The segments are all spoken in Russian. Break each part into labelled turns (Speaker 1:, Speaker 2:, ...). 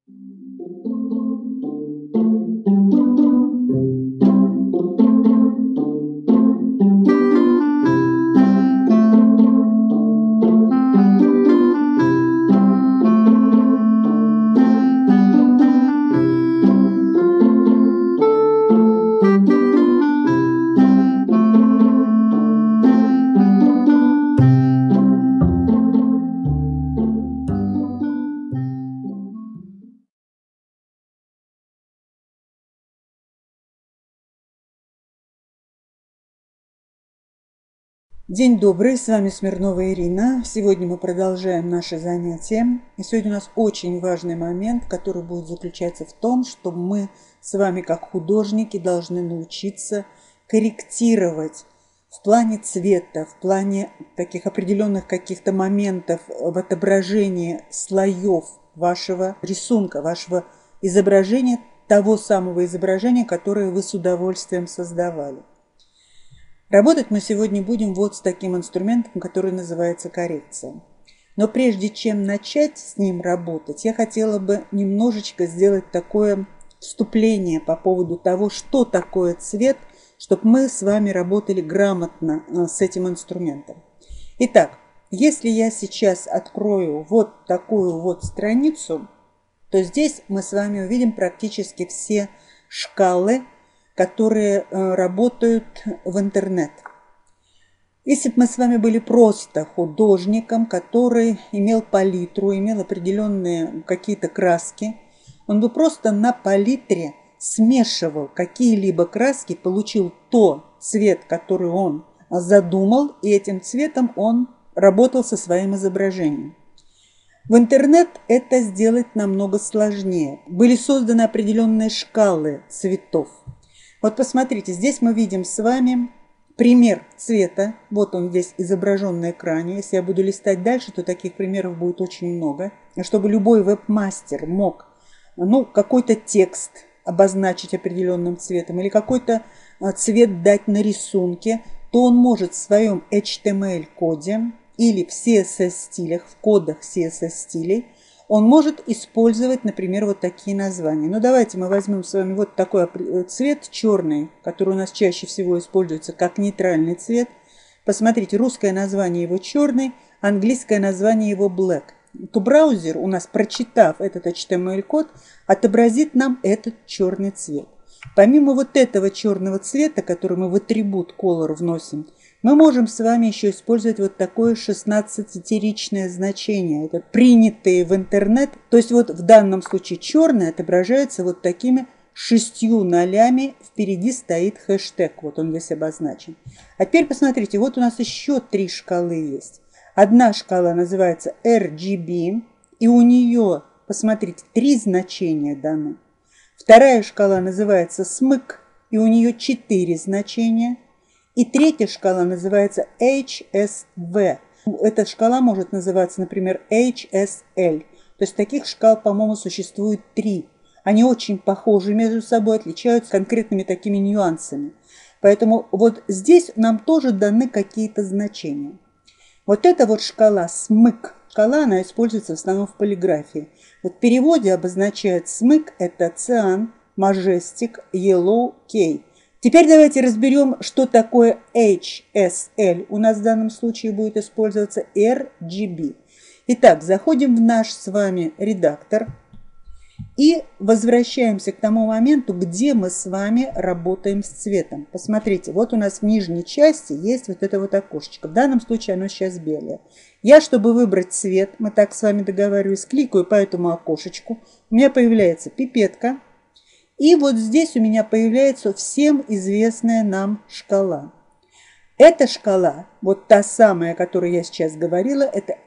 Speaker 1: День добрый, с вами Смирнова Ирина. Сегодня мы продолжаем наши занятия. И сегодня у нас очень важный момент, который будет заключаться в том, что мы с вами, как художники, должны научиться корректировать в плане цвета, в плане таких определенных каких-то моментов в отображении слоев вашего рисунка, вашего изображения, того самого изображения, которое вы с удовольствием создавали. Работать мы сегодня будем вот с таким инструментом, который называется коррекция. Но прежде чем начать с ним работать, я хотела бы немножечко сделать такое вступление по поводу того, что такое цвет, чтобы мы с вами работали грамотно с этим инструментом. Итак, если я сейчас открою вот такую вот страницу, то здесь мы с вами увидим практически все шкалы, которые работают в интернет. Если бы мы с вами были просто художником, который имел палитру, имел определенные какие-то краски, он бы просто на палитре смешивал какие-либо краски, получил тот цвет, который он задумал, и этим цветом он работал со своим изображением. В интернет это сделать намного сложнее. Были созданы определенные шкалы цветов. Вот посмотрите, здесь мы видим с вами пример цвета. Вот он здесь изображен на экране. Если я буду листать дальше, то таких примеров будет очень много. Чтобы любой веб-мастер мог какой-то текст обозначить определенным цветом или какой-то цвет дать на рисунке, то он может в своем HTML-коде или в CSS-стилях, в кодах CSS-стилей, он может использовать, например, вот такие названия. Ну, давайте мы возьмем с вами вот такой цвет черный, который у нас чаще всего используется как нейтральный цвет. Посмотрите, русское название его черный, английское название его black. То браузер у нас, прочитав этот HTML-код, отобразит нам этот черный цвет. Помимо вот этого черного цвета, который мы в атрибут color вносим, мы можем с вами еще использовать вот такое 16-итеричное значение. Это принятые в интернет. То есть вот в данном случае черный отображается вот такими 6 нолями. Впереди стоит хэштег. Вот он здесь обозначен. А теперь посмотрите, вот у нас еще 3 шкалы есть. Одна шкала называется RGB. И у нее, посмотрите, 3 значения даны. Вторая шкала называется SMYK. И у нее 4 значения. И третья шкала называется HSV. Эта шкала может называться, например, HSL. То есть таких шкал, по-моему, существует 3. Они очень похожи между собой, отличаются конкретными такими нюансами. Поэтому вот здесь нам тоже даны какие-то значения. Вот эта вот шкала SMYK. Шкала, она используется в основном в полиграфии. Вот в переводе обозначает SMYK это Cyan, Majestic, Yellow, K. Теперь давайте разберем, что такое HSL. У нас в данном случае будет использоваться RGB. Итак, заходим в наш с вами редактор и возвращаемся к тому моменту, где мы с вами работаем с цветом. Посмотрите, вот у нас в нижней части есть вот это вот окошечко. В данном случае оно сейчас белое. Я, чтобы выбрать цвет, мы так с вами договаривались, кликаю по этому окошечку. У меня появляется пипетка. И вот здесь у меня появляется всем известная нам шкала. Эта шкала, вот та самая, о которой я сейчас говорила, это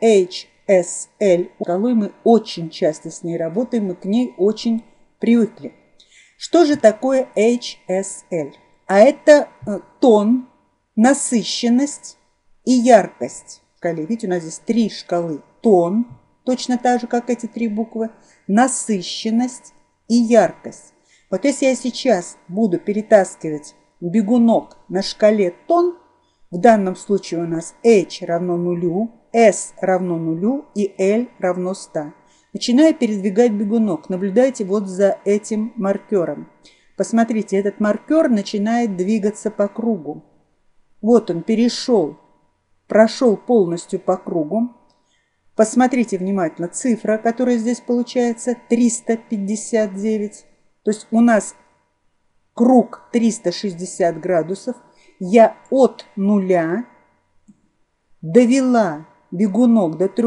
Speaker 1: HSL. Шкалой мы очень часто с ней работаем, мы к ней очень привыкли. Что же такое HSL? А это тон, насыщенность и яркость в шкале. Видите, у нас здесь 3 шкалы. Тон, точно так же, как эти 3 буквы, насыщенность и яркость. Вот если я сейчас буду перетаскивать бегунок на шкале тон, в данном случае у нас H равно 0, S равно 0 и L равно 100. Начинаю передвигать бегунок. Наблюдайте вот за этим маркером. Посмотрите, этот маркер начинает двигаться по кругу. Вот он прошел полностью по кругу. Посмотрите внимательно, цифра, которая здесь получается, 359. То есть у нас круг 360 градусов. Я от нуля довела бегунок до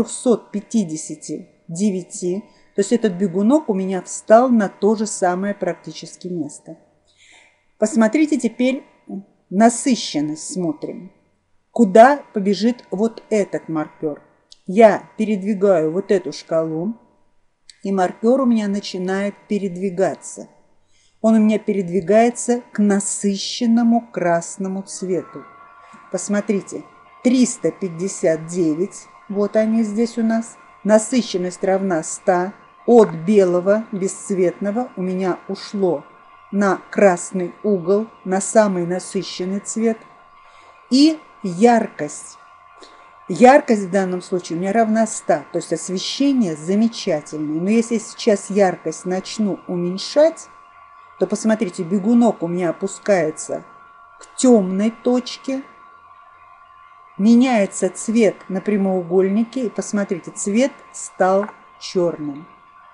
Speaker 1: 359. То есть этот бегунок у меня встал на то же самое практически место. Посмотрите теперь насыщенность, смотрим. Куда побежит вот этот маркер? Я передвигаю вот эту шкалу, и маркер у меня начинает передвигаться. Он у меня передвигается к насыщенному красному цвету. Посмотрите, 359, вот они здесь у нас. Насыщенность равна 100. От белого, бесцветного у меня ушло на красный угол, на самый насыщенный цвет. И яркость. Яркость в данном случае у меня равна 100. То есть освещение замечательное. Но если я сейчас яркость начну уменьшать, то посмотрите, бегунок у меня опускается к темной точке. Меняется цвет на прямоугольнике. И посмотрите, цвет стал черным.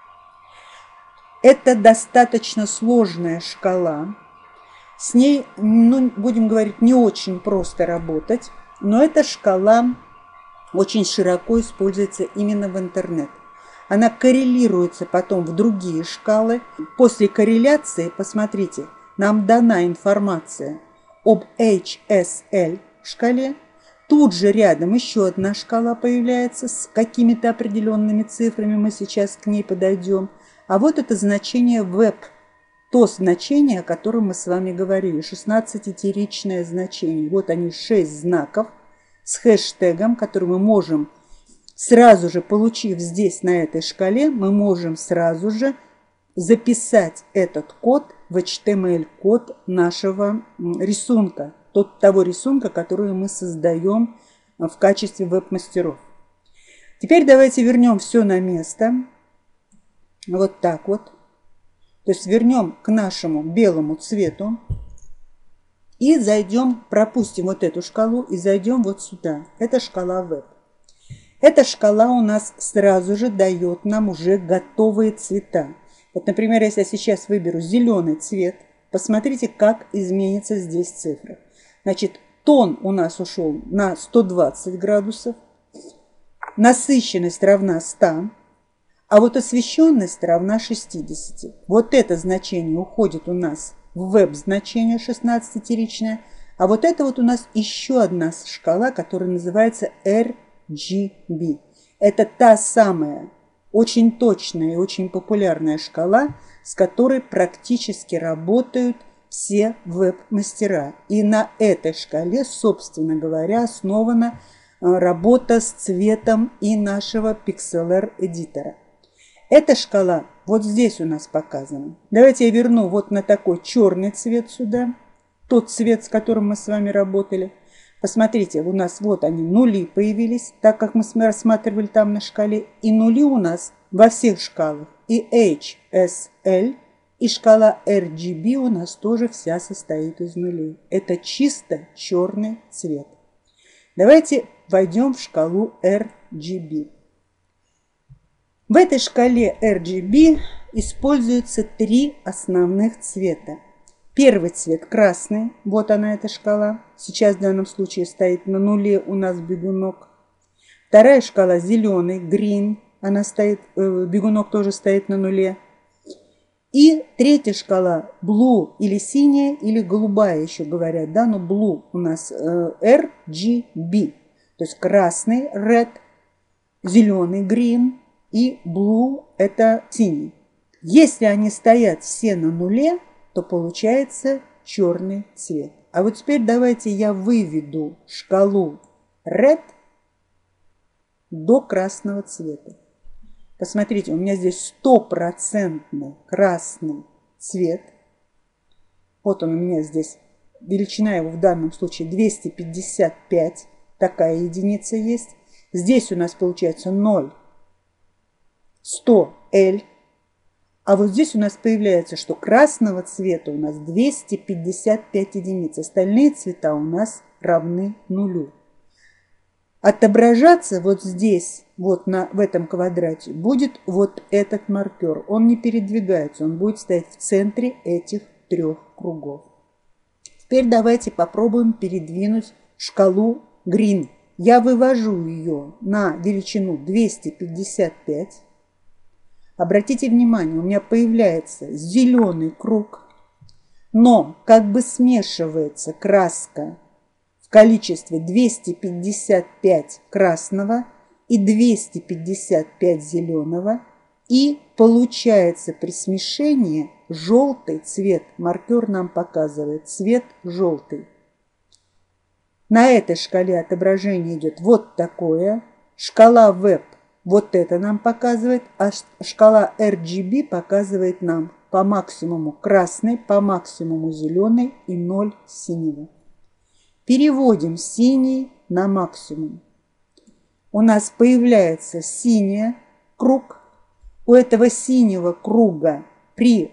Speaker 1: Это достаточно сложная шкала. С ней, будем говорить, не очень просто работать. Но эта шкала очень широко используется именно в интернет. Она коррелируется потом в другие шкалы. После корреляции, посмотрите, нам дана информация об HSL шкале. Тут же рядом еще одна шкала появляется с какими-то определенными цифрами. Мы сейчас к ней подойдем. А вот это значение web. То значение, о котором мы с вами говорили. 16-итеричное значение. Вот они, 6 знаков с хэштегом, который мы можем сразу же, получив здесь на этой шкале, мы можем сразу же записать этот код в HTML-код нашего рисунка. Того рисунка, который мы создаем в качестве веб-мастеров. Теперь давайте вернем все на место. Вот так вот. То есть вернем к нашему белому цвету. И зайдем, пропустим вот эту шкалу и зайдем вот сюда. Это шкала веб. Эта шкала у нас сразу же дает нам уже готовые цвета. Вот, например, если я сейчас выберу зеленый цвет, посмотрите, как изменится здесь цифра. Значит, тон у нас ушел на 120 градусов, насыщенность равна 100, а вот освещенность равна 60. Вот это значение уходит у нас в веб-значение 16-итеричное, а вот это вот у нас еще одна шкала, которая называется RGB. Это та самая очень точная и очень популярная шкала, с которой практически работают все веб-мастера. И на этой шкале, собственно говоря, основана работа с цветом и нашего Pixlr-эдитора. Эта шкала вот здесь у нас показана. Давайте я верну вот на такой черный цвет сюда. Тот цвет, с которым мы с вами работали. Посмотрите, у нас вот они, нули появились, так как мы рассматривали там на шкале. И нули у нас во всех шкалах. И HSL, и шкала RGB у нас тоже вся состоит из нулей. Это чисто черный цвет. Давайте войдем в шкалу RGB. В этой шкале RGB используются 3 основных цвета. Первый цвет красный, вот она эта шкала. Сейчас в данном случае стоит на нуле у нас бегунок. Вторая шкала зеленый, green, она стоит, бегунок тоже стоит на нуле. И третья шкала blue или синяя, или голубая еще говорят, да, но blue у нас RGB. То есть красный red, зеленый green и blue это синий. Если они стоят все на нуле, то получается черный цвет. А вот теперь давайте я выведу шкалу red до красного цвета. Посмотрите, у меня здесь 100% красный цвет. Вот он у меня здесь. Величина его в данном случае 255. Такая единица есть. Здесь у нас получается 0. 100L. А вот здесь у нас появляется, что красного цвета у нас 255 единиц. Остальные цвета у нас равны нулю. Отображаться вот здесь, вот в этом квадрате, будет вот этот маркер. Он не передвигается, он будет стоять в центре этих трех кругов. Теперь давайте попробуем передвинуть шкалу Green. Я вывожу ее на величину 255. Обратите внимание, у меня появляется зеленый круг, но как бы смешивается краска в количестве 255 красного и 255 зеленого, и получается при смешении желтый цвет. Маркер нам показывает цвет желтый. На этой шкале отображение идет вот такое. Шкала Web вот это нам показывает, а шкала RGB показывает нам по максимуму красный, по максимуму зеленый и 0 синего. Переводим синий на максимум. У нас появляется синий круг. У этого синего круга при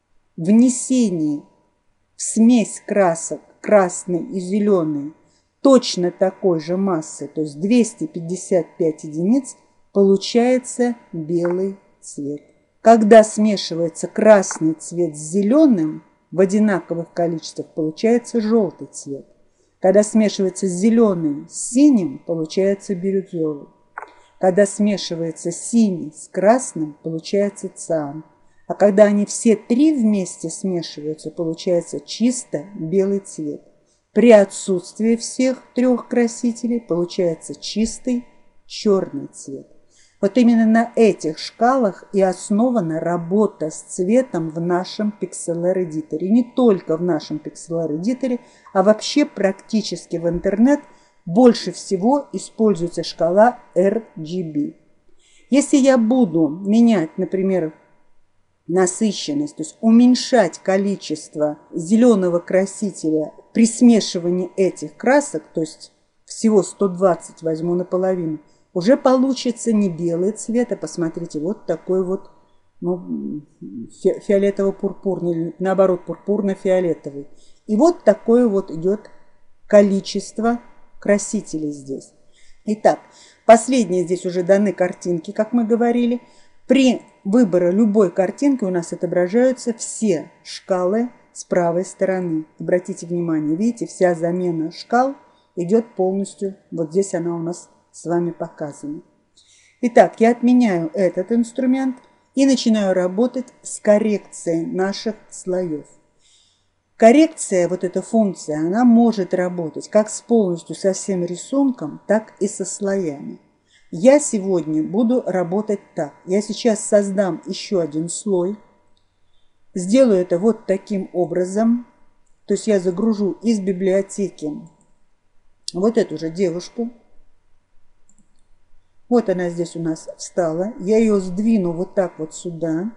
Speaker 1: внесении в смесь красок красный и зеленый точно такой же массы, то есть 255 единиц, получается белый цвет. Когда смешивается красный цвет с зеленым в одинаковых количествах, получается желтый цвет. Когда смешивается зеленый с синим, получается бирюзовый. Когда смешивается синий с красным, получается циан. А когда они все три вместе смешиваются, получается чисто белый цвет. При отсутствии всех трех красителей получается чистый черный цвет. Вот именно на этих шкалах и основана работа с цветом в нашем Pixlr Editor. И не только в нашем Pixlr Editor, а вообще практически в интернет больше всего используется шкала RGB. Если я буду менять, например, насыщенность, то есть уменьшать количество зеленого красителя при смешивании этих красок, то есть всего 120 возьму наполовину, уже получится не белый цвет, а посмотрите, вот такой вот, ну, фиолетово-пурпурный, или наоборот, пурпурно-фиолетовый. И вот такое вот идет количество красителей здесь. Итак, последние здесь уже даны картинки, как мы говорили. При выборе любой картинки у нас отображаются все шкалы с правой стороны. Обратите внимание, видите, вся замена шкал идет полностью, вот здесь она у нас с вами показана. Итак, я отменяю этот инструмент и начинаю работать с коррекцией наших слоев. Коррекция, вот эта функция, она может работать как полностью со всем рисунком, так и со слоями. Я сегодня буду работать так. Я сейчас создам еще один слой. Сделаю это вот таким образом. То есть я загружу из библиотеки вот эту же девушку. Вот она здесь у нас встала. Я ее сдвину вот так вот сюда.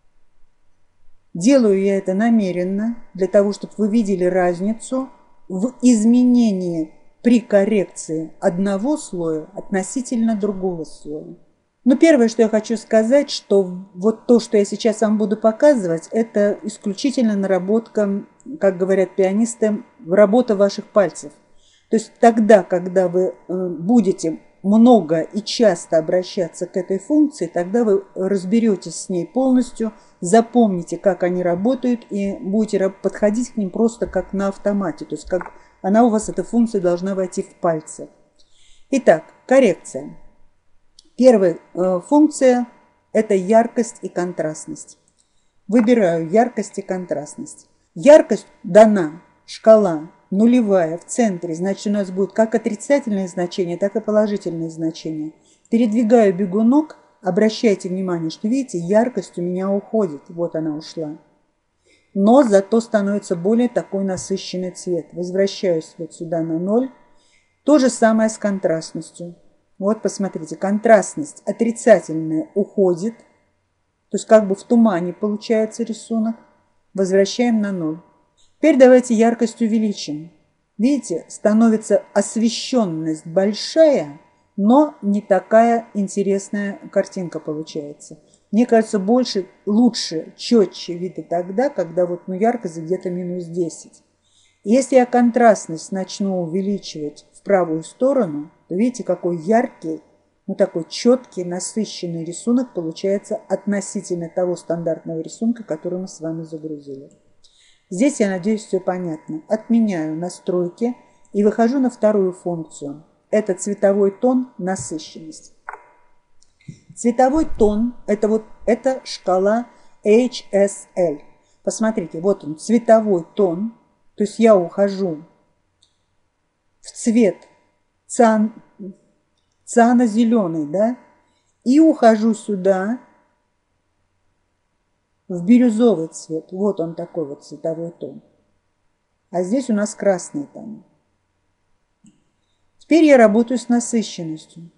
Speaker 1: Делаю я это намеренно, для того, чтобы вы видели разницу в изменении при коррекции одного слоя относительно другого слоя. Но первое, что я хочу сказать, что вот то, что я сейчас вам буду показывать, это исключительно наработка, как говорят пианисты, работа ваших пальцев. То есть тогда, когда вы будете много и часто обращаться к этой функции, тогда вы разберетесь с ней полностью, запомните, как они работают, и будете подходить к ним просто как на автомате. То есть как она у вас, эта функция, должна войти в пальцы. Итак, коррекция. Первая функция – это яркость и контрастность. Выбираю яркость и контрастность. Яркость дана, шкала нулевая в центре, значит, у нас будет как отрицательные значения, так и положительные значения. Передвигаю бегунок, обращайте внимание, что, видите, яркость у меня уходит, вот она ушла. Но зато становится более такой насыщенный цвет. Возвращаюсь вот сюда на 0. То же самое с контрастностью. Вот посмотрите, контрастность отрицательная уходит, то есть как бы в тумане получается рисунок. Возвращаем на 0. Теперь давайте яркость увеличим. Видите, становится освещенность большая, но не такая интересная картинка получается. Мне кажется, лучше, четче видно тогда, когда вот, яркость где-то минус 10. Если я контрастность начну увеличивать в правую сторону, то видите, какой яркий, такой четкий, насыщенный рисунок получается относительно того стандартного рисунка, который мы с вами загрузили. Здесь, я надеюсь, все понятно. Отменяю настройки и выхожу на вторую функцию. Это цветовой тон, насыщенность. Цветовой тон – это шкала HSL. Посмотрите, вот он, цветовой тон. То есть я ухожу в цвет циано-зеленый, да, и ухожу сюда в бирюзовый цвет. Вот он такой вот цветовой тон. А здесь у нас красный тон. Теперь я работаю с насыщенностью.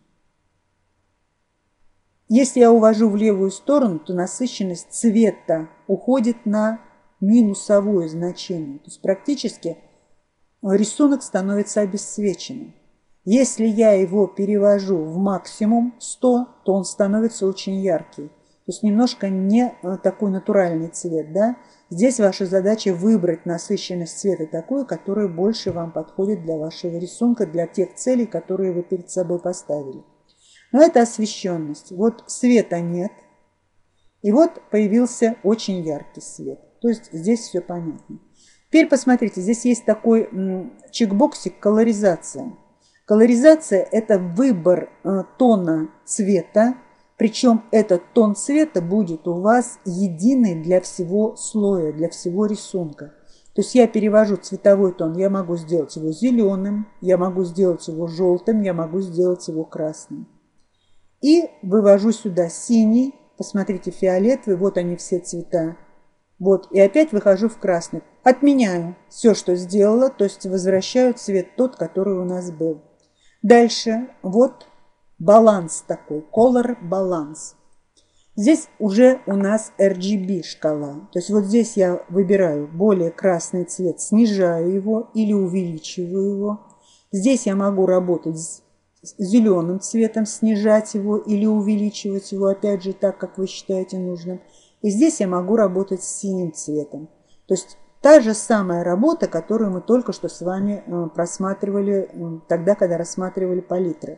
Speaker 1: Если я увожу в левую сторону, то насыщенность цвета уходит на минусовое значение. То есть практически рисунок становится обесцвеченным. Если я его перевожу в максимум 100, то он становится очень яркий. То есть немножко не такой натуральный цвет. Да? Здесь ваша задача выбрать насыщенность цвета такую, которая больше вам подходит для вашего рисунка, для тех целей, которые вы перед собой поставили. Но это освещенность. Вот света нет. И вот появился очень яркий свет. То есть здесь все понятно. Теперь посмотрите, здесь есть такой чекбоксик «Колоризация». Колоризация – это выбор тона цвета, причем этот тон цвета будет у вас единый для всего слоя, для всего рисунка. То есть я перевожу цветовой тон, я могу сделать его зеленым, я могу сделать его желтым, я могу сделать его красным. И вывожу сюда синий, посмотрите, фиолетовый, вот они все цвета. Вот, и опять выхожу в красный. Отменяю все, что сделала, то есть возвращаю цвет тот, который у нас был. Дальше, вот баланс такой, color balance. Здесь уже у нас RGB шкала. То есть вот здесь я выбираю более красный цвет, снижаю его или увеличиваю его. Здесь я могу работать с зеленым цветом, снижать его или увеличивать его, опять же, так, как вы считаете нужным. И здесь я могу работать с синим цветом. То есть та же самая работа, которую мы только что с вами просматривали тогда, когда рассматривали палитры.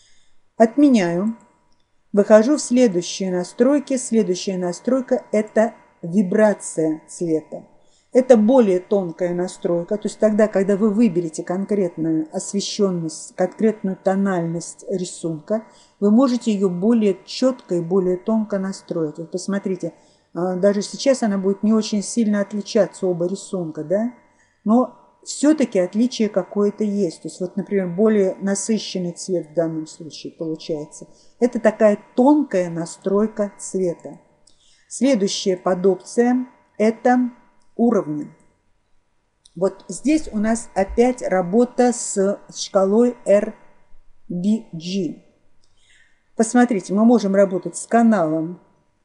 Speaker 1: Отменяю. Выхожу в следующие настройки. Следующая настройка – это вибрация цвета. Это более тонкая настройка. То есть тогда, когда вы выберете конкретную освещенность, конкретную тональность рисунка, вы можете ее более четко и более тонко настроить. Вот посмотрите, даже сейчас она будет не очень сильно отличаться, оба рисунка, да? Но все-таки отличие какое-то есть. То есть вот, например, более насыщенный цвет в данном случае получается. Это такая тонкая настройка цвета. Следующая подопция – это уровни. Вот здесь у нас опять работа с шкалой RBG. Посмотрите, мы можем работать с каналом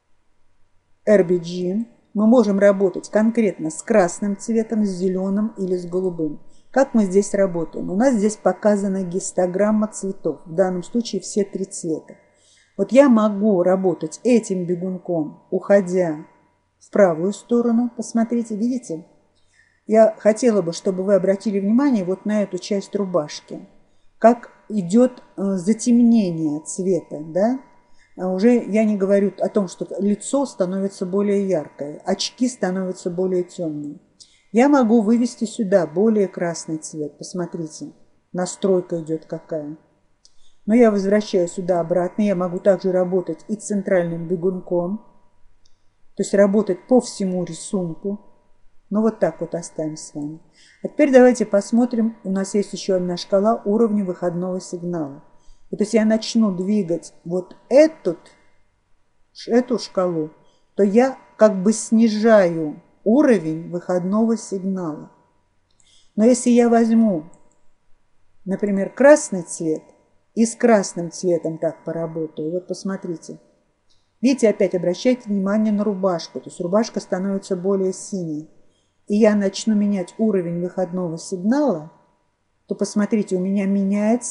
Speaker 1: RBG, мы можем работать конкретно с красным цветом, с зеленым или с голубым. Как мы здесь работаем? У нас здесь показана гистограмма цветов, в данном случае все три цвета. Вот я могу работать этим бегунком, уходя в правую сторону. Посмотрите, видите? Я хотела бы, чтобы вы обратили внимание вот на эту часть рубашки. Как идет затемнение цвета, да? Уже я не говорю о том, что лицо становится более яркое, очки становятся более темные. Я могу вывести сюда более красный цвет. Посмотрите, настройка идет какая. Но я возвращаю сюда обратно. Я могу также работать и центральным бегунком. То есть работать по всему рисунку. Ну вот так вот оставим с вами. А теперь давайте посмотрим. У нас есть еще одна шкала уровня выходного сигнала. Вот если я начну двигать вот эту шкалу, то я как бы снижаю уровень выходного сигнала. Но если я возьму, например, красный цвет и с красным цветом так поработаю, вот посмотрите. Видите, опять обращайте внимание на рубашку. То есть рубашка становится более синей. И я начну менять уровень выходного сигнала, то посмотрите, у меня меняется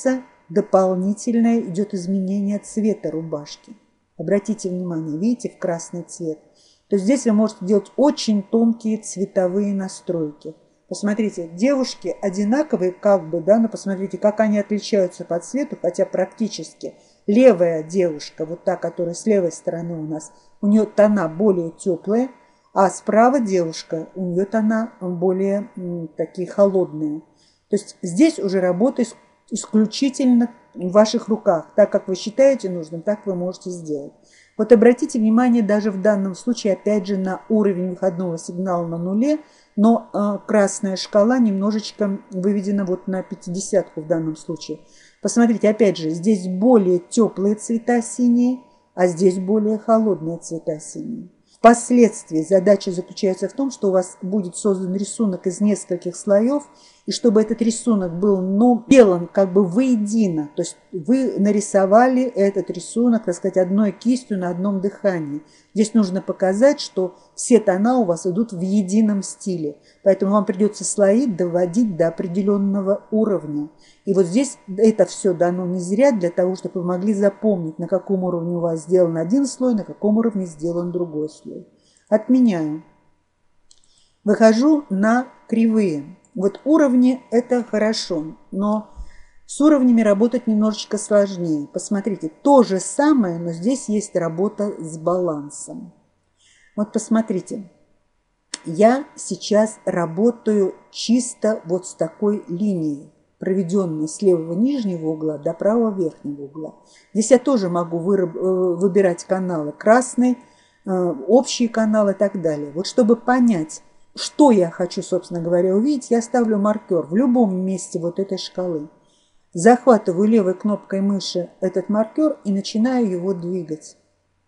Speaker 1: дополнительное идет изменение цвета рубашки. Обратите внимание, видите, в красный цвет. То есть здесь вы можете делать очень тонкие цветовые настройки. Посмотрите, девушки одинаковые как бы, да, но посмотрите, как они отличаются по цвету, хотя практически левая девушка, вот та, которая с левой стороны у нас, у нее тона более теплые, а справа девушка, у нее тона более такие холодные. То есть здесь уже работа исключительно в ваших руках. Так как вы считаете нужным, так вы можете сделать. Вот обратите внимание даже в данном случае, опять же, на уровень выходного сигнала на нуле, но красная шкала немножечко выведена вот на 50-ку в данном случае. Посмотрите, опять же, здесь более теплые цвета синие, а здесь более холодные цвета синие. Впоследствии задача заключается в том, что у вас будет создан рисунок из нескольких слоев, и чтобы этот рисунок был сделан как бы воедино, то есть вы нарисовали этот рисунок, так сказать, одной кистью на одном дыхании. Здесь нужно показать, что все тона у вас идут в едином стиле, поэтому вам придется слои доводить до определенного уровня. И вот здесь это все дано не зря, для того, чтобы вы могли запомнить, на каком уровне у вас сделан один слой, на каком уровне сделан другой слой. Отменяю. Выхожу на кривые. Вот уровни – это хорошо, но с уровнями работать немножечко сложнее. Посмотрите, то же самое, но здесь есть работа с балансом. Вот посмотрите, я сейчас работаю чисто вот с такой линией, проведенной с левого нижнего угла до правого верхнего угла. Здесь я тоже могу выбирать каналы красный, общие каналы и так далее. Вот чтобы понять, что я хочу, собственно говоря, увидеть, я ставлю маркер в любом месте вот этой шкалы. Захватываю левой кнопкой мыши этот маркер и начинаю его двигать.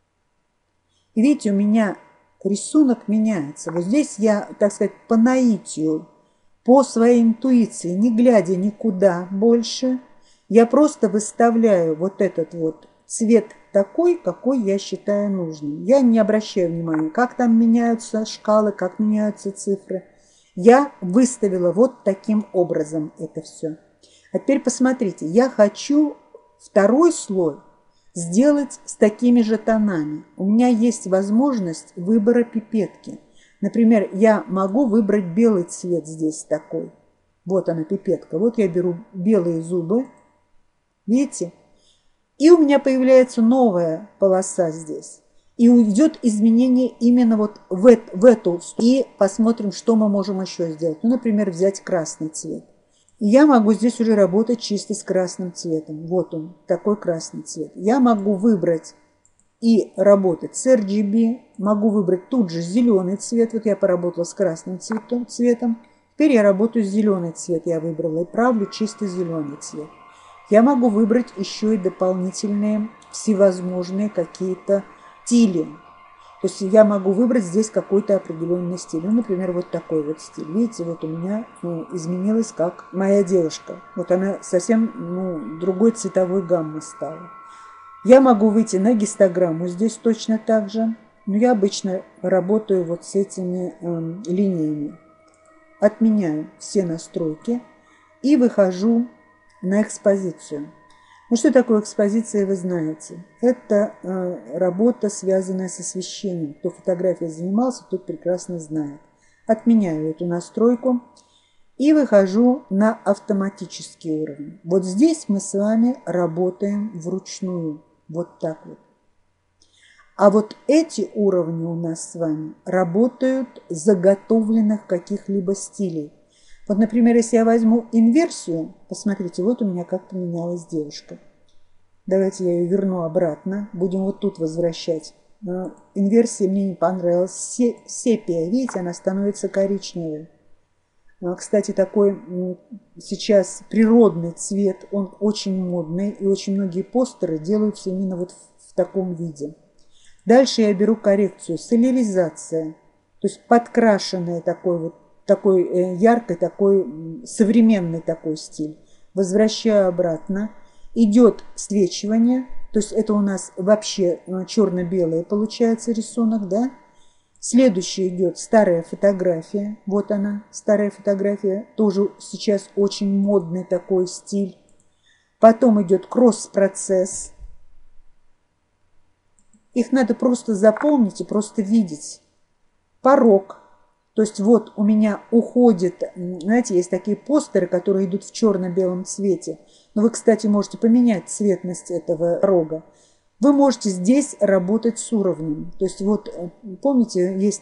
Speaker 1: И видите, у меня рисунок меняется. Вот здесь я, так сказать, по наитию, по своей интуиции, не глядя никуда больше, я просто выставляю вот этот вот цвет такой, какой я считаю нужным. Я не обращаю внимания, как там меняются шкалы, как меняются цифры. Я выставила вот таким образом это все. А теперь посмотрите, я хочу второй слой сделать с такими же тонами. У меня есть возможность выбора пипетки. Например, я могу выбрать белый цвет здесь такой. Вот она, пипетка. Вот я беру белые зубы. Видите? И у меня появляется новая полоса здесь. И уйдет изменение именно вот в эту. И посмотрим, что мы можем еще сделать. Ну, например, взять красный цвет. Я могу здесь уже работать чисто с красным цветом. Вот он, такой красный цвет. Я могу выбрать и работать с RGB. Могу выбрать тут же зеленый цвет. Вот я поработала с красным цветом. Теперь я работаю с зеленый цвет. Я выбрала и правлю чисто зеленый цвет. Я могу выбрать еще и дополнительные всевозможные какие-то стили. То есть я могу выбрать здесь какой-то определенный стиль. Ну, например, вот такой вот стиль. Видите, вот у меня изменилась как моя девушка. Вот она совсем другой цветовой гаммы стала. Я могу выйти на гистограмму здесь точно так же. Но я обычно работаю вот с этими линиями. Отменяю все настройки и выхожу на экспозицию. Ну, что такое экспозиция, вы знаете. Это работа, связанная с освещением. Кто фотографией занимался, тот прекрасно знает. Отменяю эту настройку и выхожу на автоматический уровень. Вот здесь мы с вами работаем вручную. Вот так вот. А вот эти уровни у нас с вами работают заготовленных каких-либо стилей. Вот, например, если я возьму инверсию, посмотрите, вот у меня как поменялась девушка. Давайте я ее верну обратно. Будем вот тут возвращать. Инверсия мне не понравилась. Сепия, видите, она становится коричневой. Кстати, такой сейчас природный цвет, он очень модный. И очень многие постеры делаются именно вот в таком виде. Дальше я беру коррекцию, соляризация. То есть подкрашенный такой яркий, такой современный такой стиль. Возвращаю обратно. Идет свечивание, то есть это у нас вообще черно-белый получается рисунок, да. Следующий идет старая фотография. Вот она, старая фотография. Тоже сейчас очень модный такой стиль. Потом идет кросс-процесс. Их надо просто запомнить и просто видеть. Порог. То есть вот у меня уходит, знаете, есть такие постеры, которые идут в черно-белом цвете. Но вы, кстати, можете поменять цветность этого рога. Вы можете здесь работать с уровнем. То есть вот, помните, есть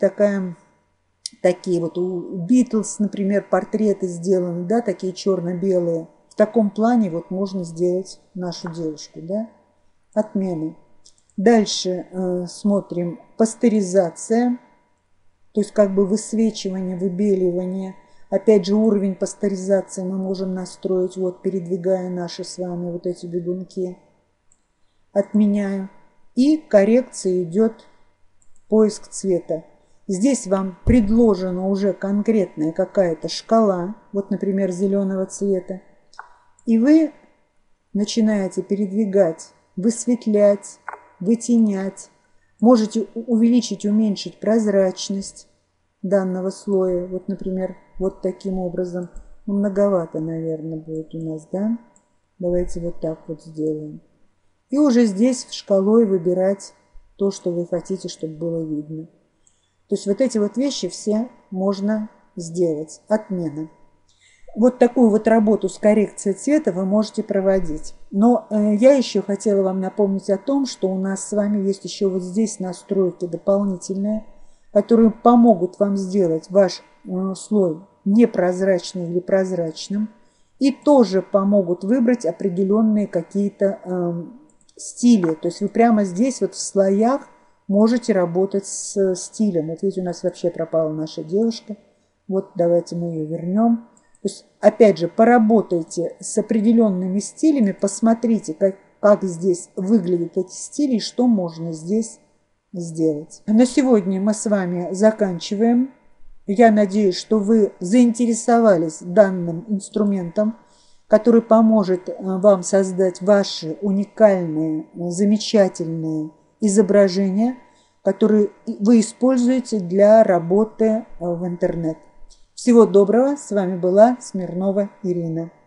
Speaker 1: такие вот у Битлз, например, портреты сделаны, да, такие черно-белые. В таком плане вот можно сделать нашу девушку, да. Отмена. Дальше смотрим пастеризация. То есть как бы высвечивание, выбеливание. Опять же, уровень пастеризации мы можем настроить, вот передвигая наши с вами вот эти бегунки. Отменяю. И коррекция идет поиск цвета. Здесь вам предложена уже конкретная какая-то шкала, вот, например, зеленого цвета. И вы начинаете передвигать, высветлять, вытенять. Можете увеличить, уменьшить прозрачность данного слоя. Вот, например, вот таким образом. Ну, многовато, наверное, будет у нас, да? Давайте вот так вот сделаем. И уже здесь шкалой выбирать то, что вы хотите, чтобы было видно. То есть вот эти вот вещи все можно сделать. Отмена. Вот такую вот работу с коррекцией цвета вы можете проводить. Но я еще хотела вам напомнить о том, что у нас с вами есть еще вот здесь настройки дополнительные, которые помогут вам сделать ваш слой непрозрачным или прозрачным. И тоже помогут выбрать определенные какие-то стили. То есть вы прямо здесь вот в слоях можете работать с стилем. Вот видите, у нас вообще пропала наша девушка. Вот давайте мы ее вернем. То есть, опять же, поработайте с определенными стилями, посмотрите, как здесь выглядят эти стили и что можно здесь сделать. На сегодня мы с вами заканчиваем. Я надеюсь, что вы заинтересовались данным инструментом, который поможет вам создать ваши уникальные, замечательные изображения, которые вы используете для работы в интернет. Всего доброго. С вами была Смирнова Ирина.